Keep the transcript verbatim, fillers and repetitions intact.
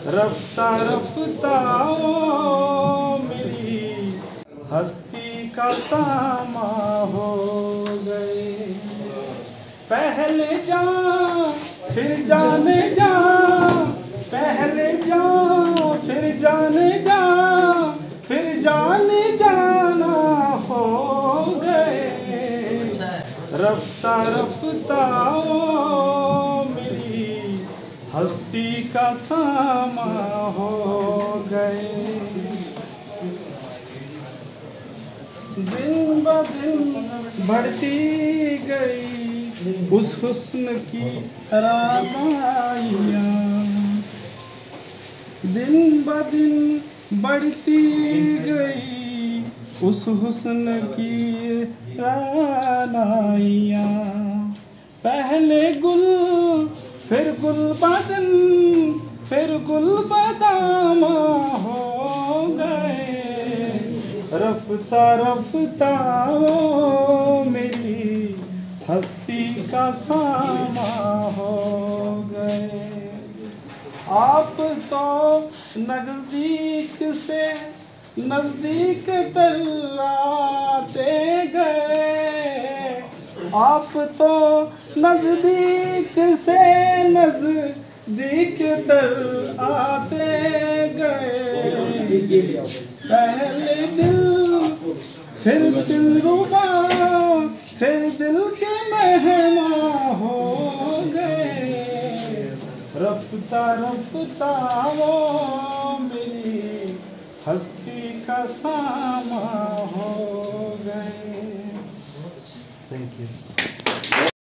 रफ्ता रफ्ता वो मेरी हस्ती का सामा हो गए। पहले जा फिर जाने जा, पहले जा फिर जाने जा, फिर जाने जाना हो गए। रफ्ता रफ्ता वो मेरी हस्ती का सामा हो गए। दिन ब दिन बढ़ती गई उस हुस्न की रानाइयाँ, दिन ब दिन बढ़ती गई उस हुस्न की रानाइयाँ। पहले गुल फिर गुल बदन फिर गुल बदामा हो गए। रफ्ता रफ्ता वो मेरी हस्ती का सामा हो गए। आप तो नजदीक से नजदीक तर आते गए, आप तो नजदीक से नजदीक तर आते गए। पहले दिल फिर दिल रुबा फिर दिल के मेहमान हो गए। रफ्ता रफ्ता वो मेरी हस्ती का सामा हो गए। Thank you.